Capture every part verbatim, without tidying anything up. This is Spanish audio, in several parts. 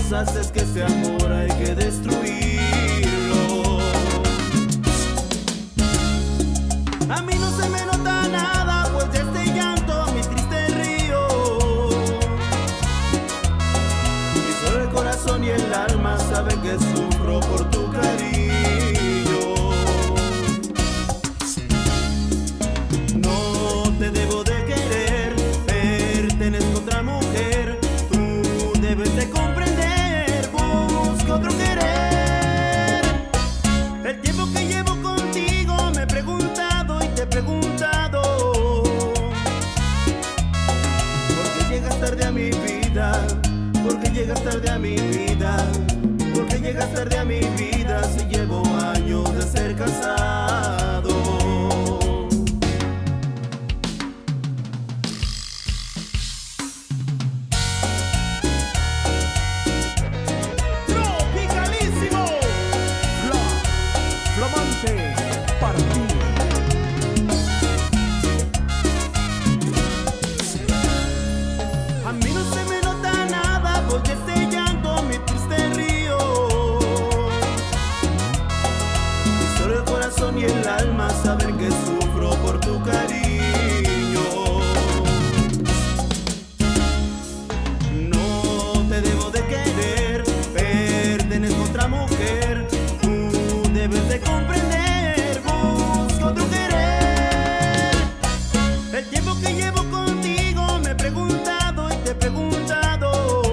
cosas es que este amor hay que destruirlo. A mí no se me nota nada, pues de este llanto mi triste río. Y solo el corazón y el alma saben que sufro por tu cariño. No te debo de querer, pertenezco a otra mujer. Tú debes de comprender, busco otro querer. El tiempo que llevo contigo me he preguntado y te he preguntado, ¿por qué llegas tarde a mi vida? ¿Por qué llegas tarde a mi vida? ¿Por qué llegas tarde a mi vida si llevo años de ser casado? Tropicalísimo, Fla, Flamante, para ti. A mí no se me nota nada, porque este llanto mi triste río. Y solo el corazón y el alma saben que sufro por tu cariño. No te debo de querer, pertenezco a otra mujer. Tú debes de comprender, busco otro querer. El tiempo que llevo contigo me he preguntado y te he preguntado,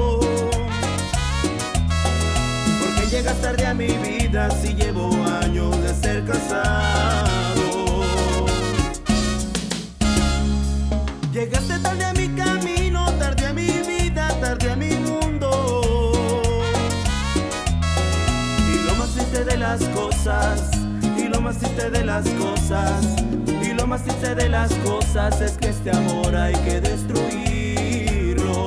¿por qué llegas tarde a mi vida si llevo años de ser casado? Llegaste tarde a mi camino, tarde a mi vida, tarde a mi mundo. Y lo más triste de las cosas, y lo más triste de las cosas, y lo más triste de las cosas es que este amor hay que destruirlo.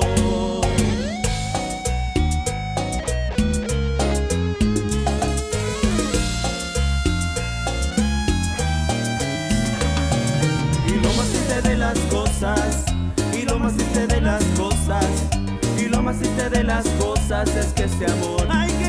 Y lo más triste de las cosas, y lo más triste de las cosas, y lo más triste de las cosas es que este amor hay que